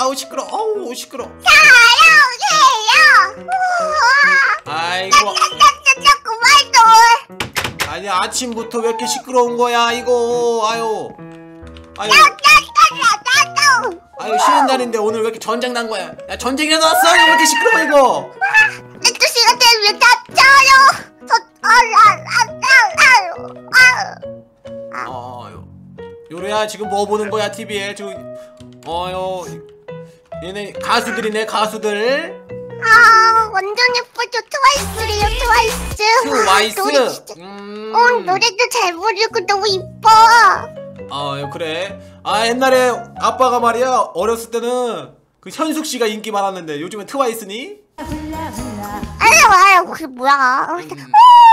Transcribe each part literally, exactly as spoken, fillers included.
아우 시끄러. 아우 시끄러. 사랑해요. 아이고. 나나나나 그만 둬. 아니 아침부터 왜 이렇게 시끄러운 거야 이거. 아유. 아유. 나나나나나. 아유 쉬는 날인데 오늘 왜 이렇게 전쟁 난 거야? 야 전쟁이라도 왔어? 왜 이렇게 시끄러워 이거? 내 시간 되면 다쳐요. 어, 요래야 지금 뭐 보는 거야 티비에 지금? 어요 얘네 가수들이네 가수들. 아 완전 예쁘죠. 트와이스래요 트와이스. 트와이스. 음. 어 노래도 잘 부르고 너무 이뻐. 아 그래. 아 옛날에 아빠가 말이야 어렸을 때는 그 현숙 씨가 인기 많았는데 요즘엔 트와이스니? 아유 아유 그게 뭐야. 음.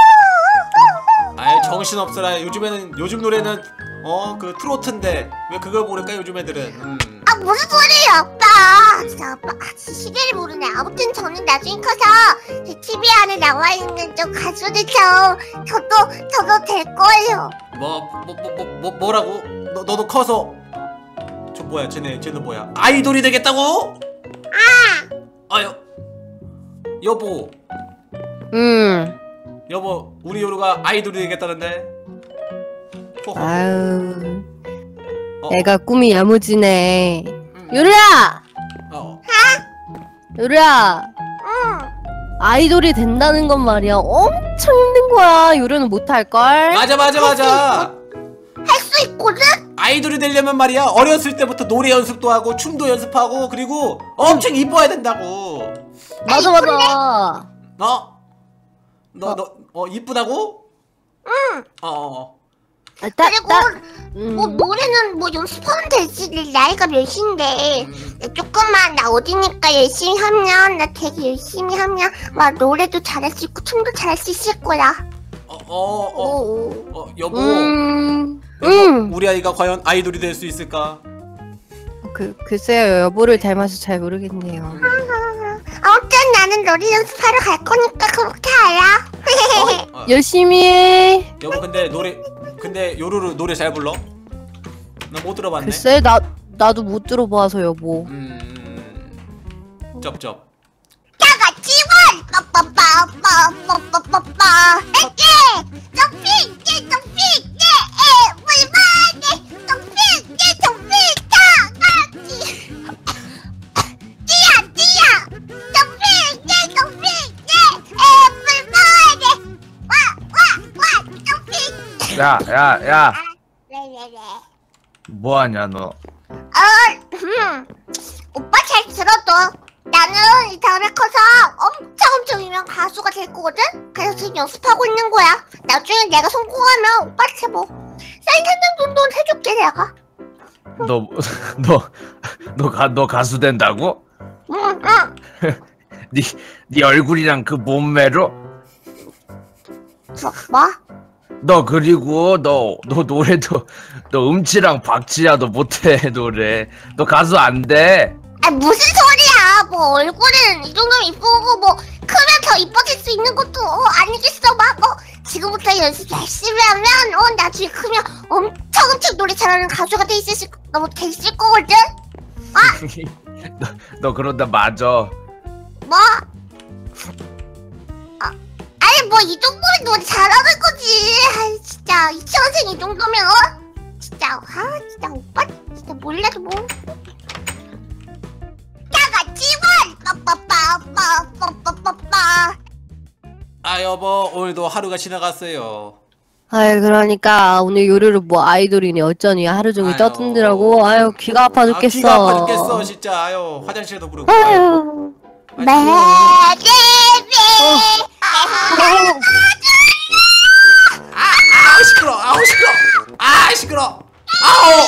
아이 정신 없어라. 요즘에는 요즘 노래는 어 그 트로트인데 왜 그걸 모를까 요즘 애들은. 음. 아 무슨 소리예요 아빠. 진짜 아빠 아, 진짜 시계를 모르네. 아무튼 저는 나중에 커서 제 티비 안에 나와 있는 저 가수들처럼 저도 저도 될 거예요. 뭐 뭐 뭐 뭐 뭐 뭐라고? 너 너도 커서 저 뭐야 쟤네 쟤는 뭐야 아이돌이 되겠다고? 아 아유 여보. 음. 여보 우리 요루가 아이돌이 되겠다는데. 호호. 아유. 어. 애가 꿈이 야무지네. 음. 요루야! 어. 요루야! 응. 아이돌이 된다는 건 말이야 엄청 힘든 거야. 요루는 못할걸? 맞아 맞아 맞아. 할 수 있거든? 아이돌이 되려면 말이야 어렸을 때부터 노래 연습도 하고 춤도 연습하고 그리고 엄청 이뻐야 된다고. 맞아 맞아. 너? 너 너 어 이쁘다고? 응. 어. 어. 아, 따, 그리고 따, 뭐 음. 노래는 뭐 연습하면 되지. 내 나이가 몇인데. 음. 나 조금만 나 어디니까 열심히 하면 나 되게 열심히 하면 막 노래도 잘할 수 있고 춤도 잘할 수 있을 거야. 어, 어, 어, 오. 어, 여보, 음. 여보, 음. 우리 아이가 과연 아이돌이 될 수 있을까? 그, 글쎄요. 여보를 닮아서 잘 모르겠네요. 아무튼 나는 노래 연습하러 갈 거니까 그렇게 알아. 어, 어, 열심히 해. 여보, 근데 노래, 근데 요루루 노래 잘 불러? 나 못 들어봤네. 글쎄, 나, 나도 못 들어봐서 여보. 음, 쩝쩝. 다같이원 빠빠빠빠빠빠빠빠 에게 점핑 점핑 에에물만에 점핑 점핑 다같이 띠야 띠야 점핑 점핑 에에물만에 와와와 점핑. 야, 야, 야, 왜왜왜 뭐하냐 너? 어, 음. 오빠 잘 들어도 나는 이 다음에 커서 엄청 엄청 유명한 가수가 될 거거든? 그래서 지금 연습하고 있는 거야. 나중에 내가 성공하면 오빠한테 뭐 사인 한 장 정도는 해줄게 내가. 너, 너, 너, 가, 너 가수 된다고? 응, 응. 네, 네 얼굴이랑 그 몸매로? 뭐? 뭐? 너 그리고 너, 너 노래도 너 음치랑 박치야도 못해 노래. 너 가수 안 돼. 아 무슨 소리야. 뭐 얼굴은 이 정도면 이쁘고 뭐 크면 더 이뻐질 수 있는 것도 어, 아니겠어. 막 뭐 지금부터 연습 열심히 하면 어 나중에 크면 엄청 엄청 노래 잘하는 가수가 돼 있을 너무 돼 있을 거거든. 너, 너 그런다 맞아. 뭐? 아, 아니 뭐 이 정도면 노래 잘하는 거지. 아이 진짜 이치원생 이 정도면 어? 진짜 아 진짜 오빠 진짜 몰라도 뭐. 다같이원 빠빠빠빠빠빠빠빠. 아 여보, 오늘도 하루가 지나갔어요. 아유, 그러니까 오늘 요루루 뭐 아이돌이니 어쩌니 하루 종일 아유. 떠든더라고. 아유, 귀가 아파 죽겠어. 아, 귀가 아파 죽겠어 진짜. 아유 화장실도 부르고. 아유. 네, 네, 네. 아우 시끄러. 아우 시끄러. 아 시끄러. 아우.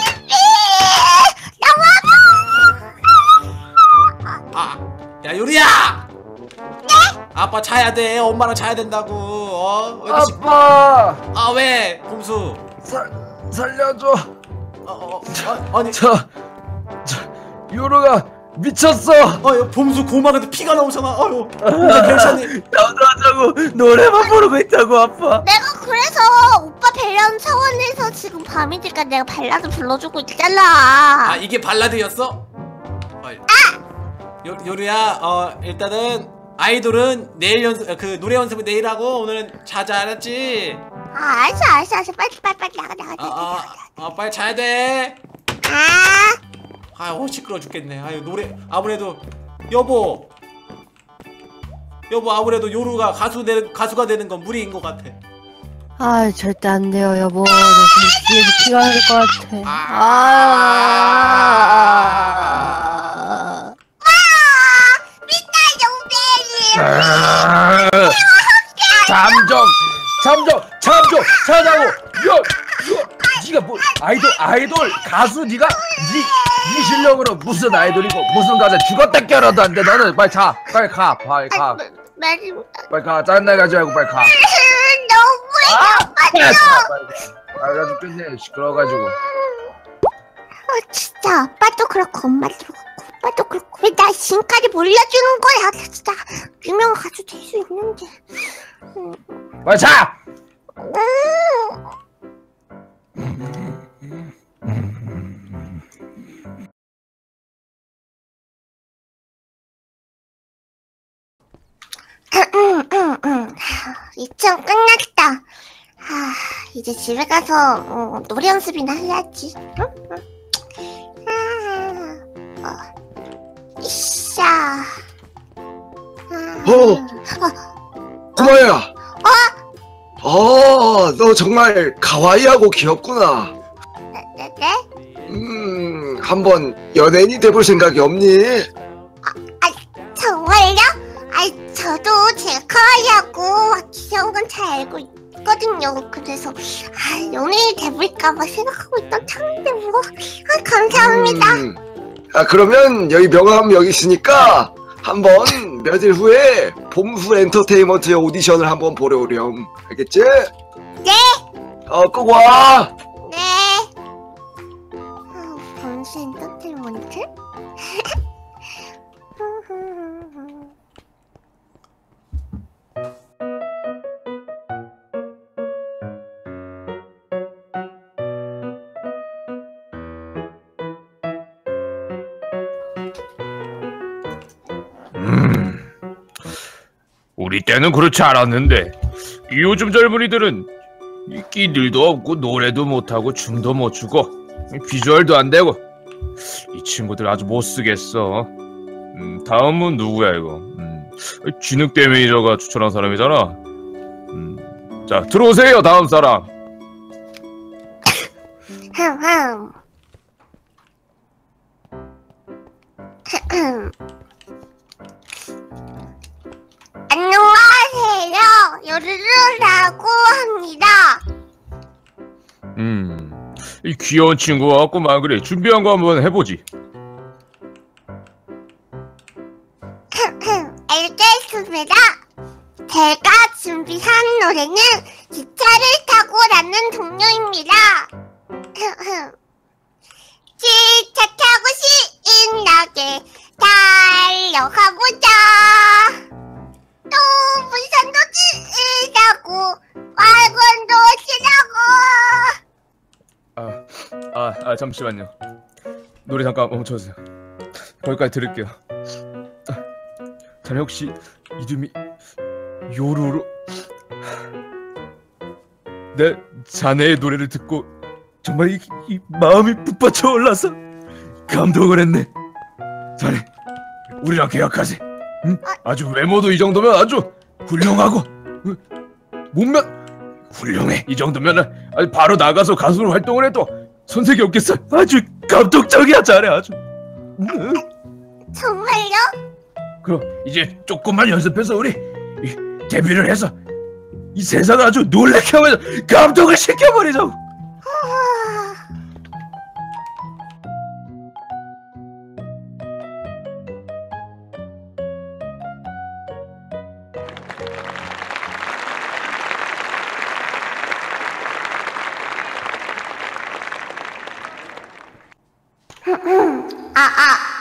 아, 야 요리야. 네? 아빠 자야 돼. 엄마랑 자야 된다고. 어? 왜 이렇게 시... 아빠, 아 왜? 봄수. 살, 살려줘. 어, 어, 어, 아니. 저, 저, 요루가 미쳤어. 아유 봄수 고막에도 피가 나오잖아. 아유. 나 괜찮니? 나오자고 노래만 부르고 있다고 아빠. 내가 그래서 오빠 배려하는 차원에서 지금 밤이 되니까 내가 발라드 불러주고 있잖아. 아 이게 발라드였어? 어, 요, 요루야 어 일단은 아이돌은 내일 연습 그 노래 연습은 내일 하고 오늘은 자자 알았지? 아 알았어 알았어 알았어 빨리 빨리 빨리 나가 나가 아, 나가. 아, 아 빨리 자야 돼. 아 아유 시끄러 죽겠네. 아유 노래 아무래도 여보 여보 아무래도 요루가 가수 되 가수가 되는 건 무리인 것 같아. 아 절대 안 돼요 여보. 나 지금 뒤에서 피가 흐를 것 같아. 아. 잠좀 잠좀 잠좀 자자고. 야, 야, 네가 뭐 아이돌 아이돌 가수 네가 네, 네 실력으로 무슨 아이돌이고 무슨 가수 죽었다 깨어나도 안 돼. 너는 빨리 자 빨리 가 빨리 가 말이 빨리 가 짜증나 가지고 말고 빨리 가. 너무해 빨리 가 죽겠네 시끄러워가지고. 아 진짜 아빠도 그렇고 엄마도 그렇고 오빠도 그렇고 왜 나 지금까지 몰려주는 거야. 진짜 유명 가수 될 수 있는데. 음. 빨리 자. 이쯤 끝났다. 아, 이제 집에 가서 어, 노래 연습이나 해야지. 응? 응? 아, 어, 이샤. 아, 어. 어, 꼬마야. 어, 너 정말 가와이하고 귀엽구나. 네, 네, 네? 음, 한번 연예인이 돼볼 생각이 없니? 정말요? 아이, 저도 제 카와이하고 귀여운 건 잘 알고 있거든요. 그래서 아, 연예인이 돼볼까봐 생각하고 있던 참인데 뭐. 아, 감사합니다. 음, 아, 그러면 여기 명함 여기 있으니까 한번 며칠 후에 봄후 엔터테인먼트의 오디션을 한번 보러 오렴. 알겠지? 네. 어, 꼭 와. 네. 아, 범수 엔터테인먼트? 음, 우리 때는 그렇지 않았는데 요즘 젊은이들은 끼들도 없고 노래도 못하고 춤도 못 추고 비주얼도 안 되고 이 친구들 아주 못 쓰겠어. 음, 다음은 누구야 이거? 음, 진흙대 매니저가 추천한 사람이잖아. 음, 자 들어오세요 다음 사람. 흠흠. 안녕하세요. 요르르라고 합니다. 음, 이 귀여운 친구가 왔구만. 그래 준비한 거 한번 해보지. 알겠습니다. 제가 준비한 노래는 기차를 타고라는 동요입니다. 기차 타고 신나게 달려가보자. 또 부산도 지나고 와건도 지나고. 아, 아, 아 잠시만요. 노래 잠깐 멈춰주세요. 거기까지 들을게요. 아, 자네 혹시 이름이 요루루? 내 자네의 노래를 듣고 정말 이, 이 마음이 북받쳐 올라서 감동을 했네. 자네 우리랑 계약하지. 응? 아주 외모도 이 정도면 아주 훌륭하고 응? 몸면 훌륭해. 이 정도면 아주 바로 나가서 가수로 활동을 해도 손색이 없겠어. 아주 감동적이야 자네 아주. 응? 정말요? 그럼 이제 조금만 연습해서 우리 이, 데뷔를 해서 이 세상을 아주 놀라게 하면서 감동을 시켜버리자고. 아... 아, 아.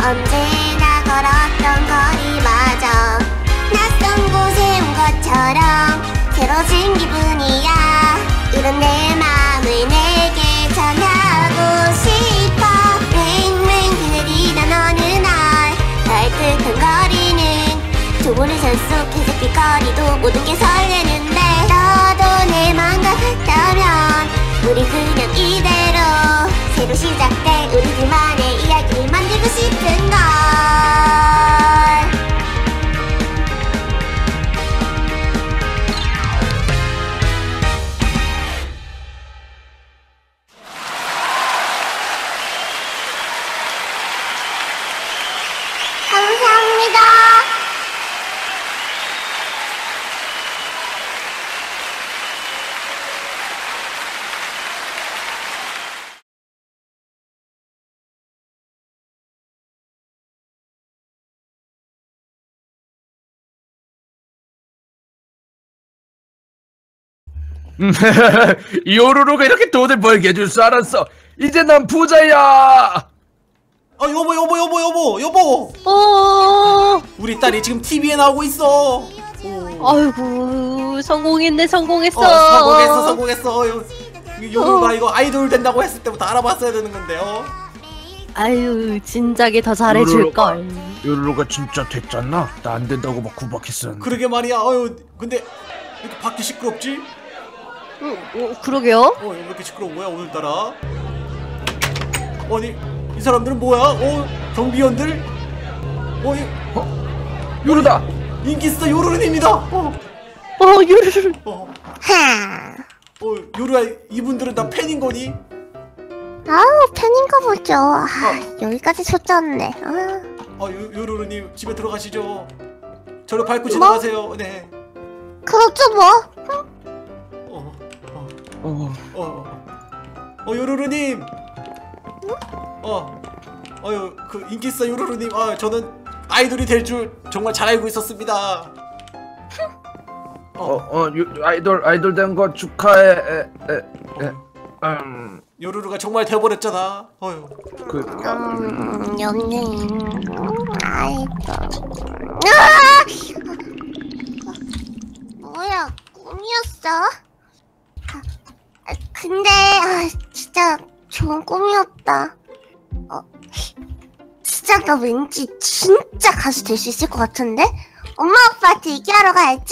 언제나 걸었던 거리마저 낯선 곳에 온 것처럼 새로진 기분이야. 이런 내 맘을 내게 전하고 싶어. 맹맹 그리던 어느 날 따뜻한 거리는 좁은 산 속에서 길거리도 모든 게 설레는데 너도 내 맘과 같다면 우리 그냥 이대로 새로 시작될 우리들만의 이야기를 만들고 싶은 걸. 감사합니다. 요루루가 이렇게 돈을 벌게 해줄 줄 알았어. 이제 난 부자야. 아 여보 여보 여보 여보 여보. 어. 우리 딸이 지금 티비에 나오고 있어. 오. 아이고 성공했네 성공했어. 어, 성공했어 성공했어. 요, 요루가 이거 아이돌 된다고 했을 때부터 알아봤어야 되는 건데요. 아유 진작에 더 잘해줄 걸. 요루루가 진짜 됐잖아. 나 안 된다고 막 구박했었는데. 그러게 말이야. 어유 근데 이렇게 밖이 시끄럽지? 음, 어, 그러게요. 어 왜 이렇게 시끄러운 거야 오늘따라? 아니 이 사람들은 뭐야? 어 경비원들? 어, 이, 어? 요루다. 인기스타 요루루입니다. 어, 어 요르르. 어, 하. 어 요루야 이분들은 다 팬인 거니? 아우 팬인가 보죠. 아, 여기까지 초짜네. 아. 어 요, 요루루님 집에 들어가시죠. 저를 밟고 지나가세요. 네. 그렇죠 뭐. 어, 어, 어. 어, 어 요루루님. 어, 어유 그 인기스타 요루루님. 아 저는 아이돌이 될 줄 정말 잘 알고 있었습니다. 어, 어, 요, 아이돌 아이돌 된 거 축하해. 에, 에, 에. 음, 요루루가 정말 돼버렸잖아. 어휴. 그, 음, 연예인. 아이고. 아! 뭐야, 꿈이었어? 아, 아, 근데, 아, 진짜 좋은 꿈이었다. 어, 진짜 나 왠지 진짜 가수 될 수 있을 것 같은데? 엄마 아빠한테 얘기하러 가야지.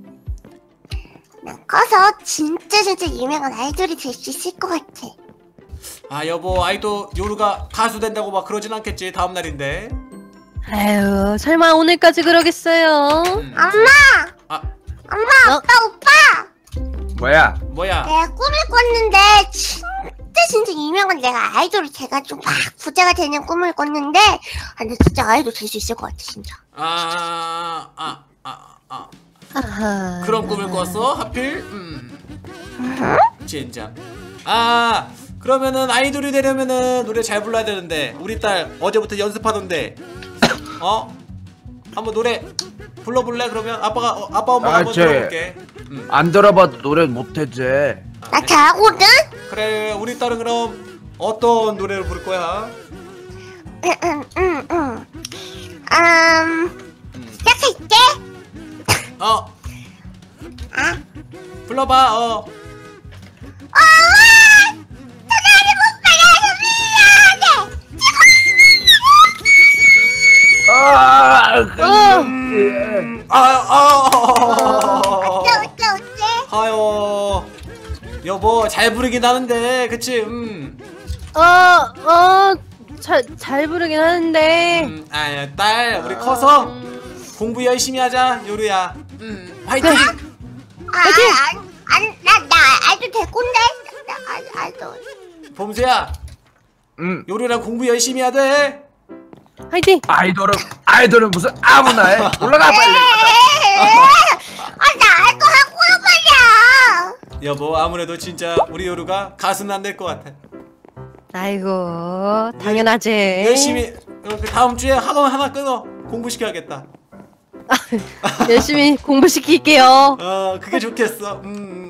난 커서 진짜 진짜 유명한 아이돌이 될 수 있을 것 같아. 아 여보 아이도 요루가 가수 된다고 막 그러진 않겠지. 다음 날인데. 아유 설마 오늘까지 그러겠어요? 음. 엄마! 아 엄마, 어? 아빠, 오빠! 뭐야? 뭐야? 내가 꿈을 꿨는데 진짜 진짜 유명한 내가 아이돌이 돼가지고 막 부자가 되는 꿈을 꿨는데 아, 근데 진짜 아이돌 될 수 있을 것 같아 진짜. 아아아 아, 아, 아. 아하. 그런 꿈을 꿨어? 하필? 음. 젠장. 아 그러면은 아이돌이 되려면은 노래 잘 불러야 되는데 우리 딸 어제부터 연습하던데. 어? 한번 노래 불러볼래? 그러면 아빠가 어, 아빠 엄마 아, 한번 쟤. 들어볼게. 음. 안 들어봐도 노래 못해지. 나 잘하거든? 그래 우리 딸은 그럼 어떤 노래를 부를 거야? 응응응 응, 응. 음 시작할게. 어 아 불러봐. 어 엄마! 전화를 못 받아서 미안해. 아, 어. 아, 아, 어때 어때 어때? 아유, 여보 잘 부르긴 하는데, 그치? 음, 어, 어, 잘, 잘 부르긴 하는데. 음, 아, 딸, 우리 커서 음, 공부 열심히 하자, 요루야. 음, 화이팅! 아안안나나 아이돌 될 건데. 나 아, 아이돌. 봄수야, 음, 요루랑 공부 열심히 해야 돼. 화이팅! 아이돌은 아이돌은 무슨 아무나 해. 올라가 빨리. 아나 알거 하고요 말이야. 여보, 아무래도 진짜 우리 요루가 가수는 안 될 것 같아. 아이고, 당연하지. 열심히, 어, 그 다음 주에 학원 하나 끊어. 공부시켜야겠다. 열심히 공부시킬게요. 어, 그게 좋겠어. 음.